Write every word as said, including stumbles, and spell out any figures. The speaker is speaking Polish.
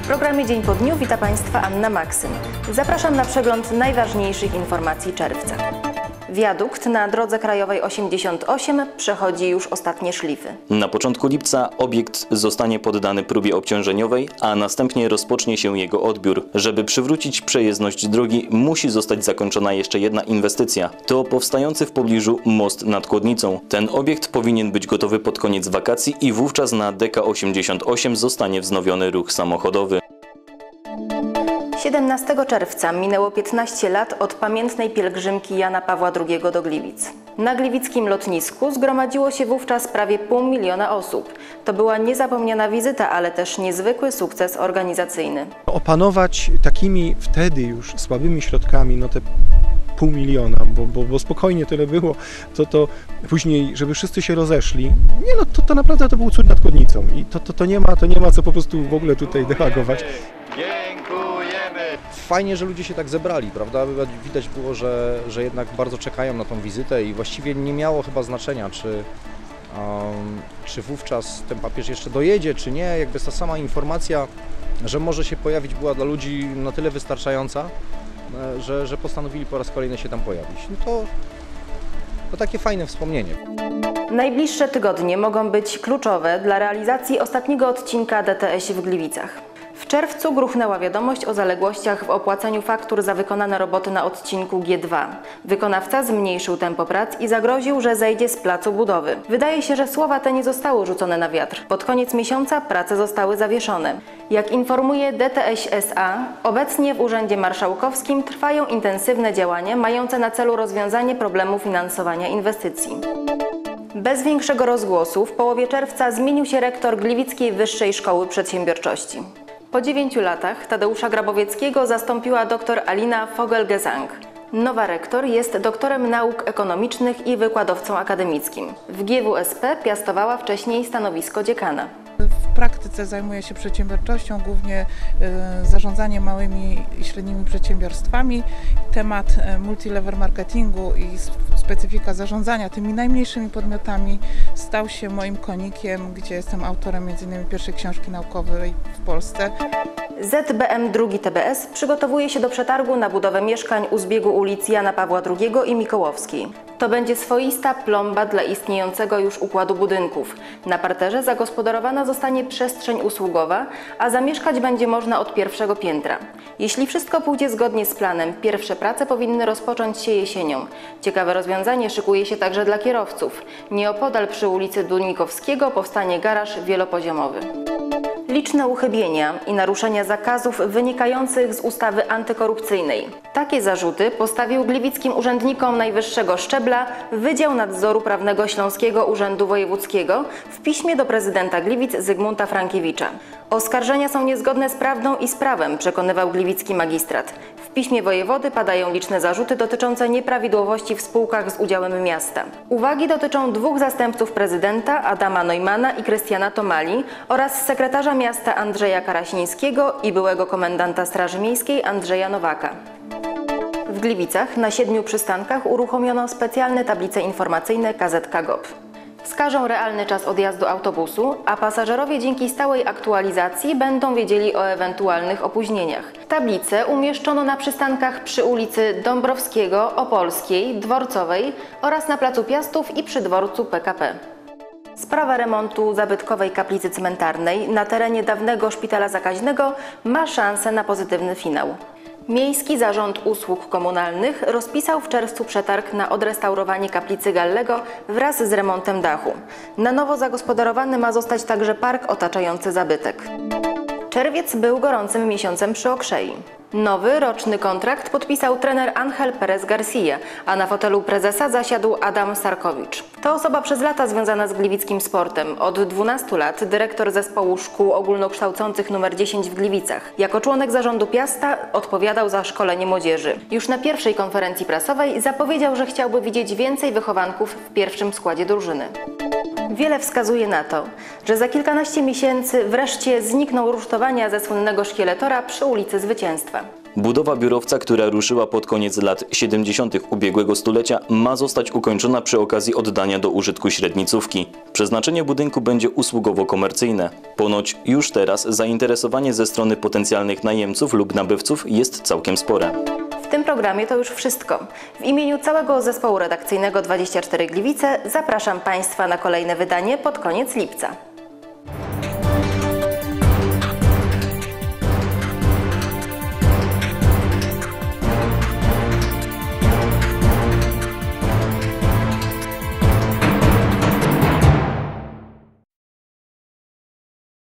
W programie Dzień po dniu wita Państwa Anna Maksym. Zapraszam na przegląd najważniejszych informacji czerwca. Wiadukt na drodze krajowej osiemdziesiąt osiem przechodzi już ostatnie szlify. Na początku lipca obiekt zostanie poddany próbie obciążeniowej, a następnie rozpocznie się jego odbiór. Żeby przywrócić przejezdność drogi, musi zostać zakończona jeszcze jedna inwestycja. To powstający w pobliżu most nad Kłodnicą. Ten obiekt powinien być gotowy pod koniec wakacji i wówczas na D K osiemdziesiąt osiem zostanie wznowiony ruch samochodowy. siedemnastego czerwca minęło piętnaście lat od pamiętnej pielgrzymki Jana Pawła drugiego do Gliwic. Na gliwickim lotnisku zgromadziło się wówczas prawie pół miliona osób. To była niezapomniana wizyta, ale też niezwykły sukces organizacyjny. Opanować takimi wtedy już słabymi środkami no te pół miliona, bo, bo, bo spokojnie tyle było, to, to później, żeby wszyscy się rozeszli, nie no, to, to naprawdę to był cud nad Kłodnicą i to, to, to, nie ma, to nie ma co po prostu w ogóle tutaj dehagować. Fajnie, że ludzie się tak zebrali, prawda? Widać było, że, że jednak bardzo czekają na tą wizytę i właściwie nie miało chyba znaczenia, czy, um, czy wówczas ten papież jeszcze dojedzie, czy nie. Jakby ta sama informacja, że może się pojawić, była dla ludzi na tyle wystarczająca, że, że postanowili po raz kolejny się tam pojawić. No to, to takie fajne wspomnienie. Najbliższe tygodnie mogą być kluczowe dla realizacji ostatniego odcinka D T S w Gliwicach. W czerwcu gruchnęła wiadomość o zaległościach w opłaceniu faktur za wykonane roboty na odcinku G dwa. Wykonawca zmniejszył tempo prac i zagroził, że zejdzie z placu budowy. Wydaje się, że słowa te nie zostały rzucone na wiatr. Pod koniec miesiąca prace zostały zawieszone. Jak informuje D T S S A, obecnie w Urzędzie Marszałkowskim trwają intensywne działania mające na celu rozwiązanie problemu finansowania inwestycji. Bez większego rozgłosu w połowie czerwca zmienił się rektor Gliwickiej Wyższej Szkoły Przedsiębiorczości. Po dziewięciu latach Tadeusza Grabowieckiego zastąpiła dr Alina Vogel-Gesang. Nowa rektor jest doktorem nauk ekonomicznych i wykładowcą akademickim. W G W S P piastowała wcześniej stanowisko dziekana. W praktyce zajmuję się przedsiębiorczością, głównie y, zarządzaniem małymi i średnimi przedsiębiorstwami. Temat y, multilevel marketingu i specyfika zarządzania tymi najmniejszymi podmiotami stał się moim konikiem, gdzie jestem autorem między innymi pierwszej książki naukowej w Polsce. Z B M drugi T B S przygotowuje się do przetargu na budowę mieszkań u zbiegu ulic Jana Pawła drugiego i Mikołowskiej. To będzie swoista plomba dla istniejącego już układu budynków. Na parterze zagospodarowana zostanie przestrzeń usługowa, a zamieszkać będzie można od pierwszego piętra. Jeśli wszystko pójdzie zgodnie z planem, pierwsze prace powinny rozpocząć się jesienią. Ciekawe rozwiązanie szykuje się także dla kierowców. Nieopodal przy ulicy Dunikowskiego powstanie garaż wielopoziomowy. Liczne uchybienia i naruszenia zakazów wynikających z ustawy antykorupcyjnej. Takie zarzuty postawił gliwickim urzędnikom najwyższego szczebla Wydział Nadzoru Prawnego Śląskiego Urzędu Wojewódzkiego w piśmie do prezydenta Gliwic Zygmunta Frankiewicza. Oskarżenia są niezgodne z prawdą i z prawem, przekonywał gliwicki magistrat. W piśmie wojewody padają liczne zarzuty dotyczące nieprawidłowości w spółkach z udziałem miasta. Uwagi dotyczą dwóch zastępców prezydenta, Adama Neumana i Krystiana Tomali, oraz sekretarza miasta Andrzeja Karasińskiego i byłego komendanta Straży Miejskiej Andrzeja Nowaka. W Gliwicach na siedmiu przystankach uruchomiono specjalne tablice informacyjne K Z K G O P. Wskażą realny czas odjazdu autobusu, a pasażerowie dzięki stałej aktualizacji będą wiedzieli o ewentualnych opóźnieniach. Tablice umieszczono na przystankach przy ulicy Dąbrowskiego, Opolskiej, Dworcowej oraz na placu Piastów i przy dworcu P K P. Sprawa remontu zabytkowej kaplicy cmentarnej na terenie dawnego szpitala zakaźnego ma szansę na pozytywny finał. Miejski Zarząd Usług Komunalnych rozpisał w czerwcu przetarg na odrestaurowanie kaplicy Gallego wraz z remontem dachu. Na nowo zagospodarowany ma zostać także park otaczający zabytek. Czerwiec był gorącym miesiącem przy Okrzei. Nowy, roczny kontrakt podpisał trener Ángel Pérez García, a na fotelu prezesa zasiadł Adam Sarkowicz. To osoba przez lata związana z gliwickim sportem. Od dwunastu lat dyrektor zespołu szkół ogólnokształcących numer dziesięć w Gliwicach. Jako członek zarządu Piasta odpowiadał za szkolenie młodzieży. Już na pierwszej konferencji prasowej zapowiedział, że chciałby widzieć więcej wychowanków w pierwszym składzie drużyny. Wiele wskazuje na to, że za kilkanaście miesięcy wreszcie znikną rusztowania ze słynnego szkieletora przy ulicy Zwycięstwa. Budowa biurowca, która ruszyła pod koniec lat siedemdziesiątych ubiegłego stulecia, ma zostać ukończona przy okazji oddania do użytku średnicówki. Przeznaczenie budynku będzie usługowo-komercyjne. Ponoć już teraz zainteresowanie ze strony potencjalnych najemców lub nabywców jest całkiem spore. W tym programie to już wszystko. W imieniu całego zespołu redakcyjnego dwadzieścia cztery Gliwice zapraszam Państwa na kolejne wydanie pod koniec lipca.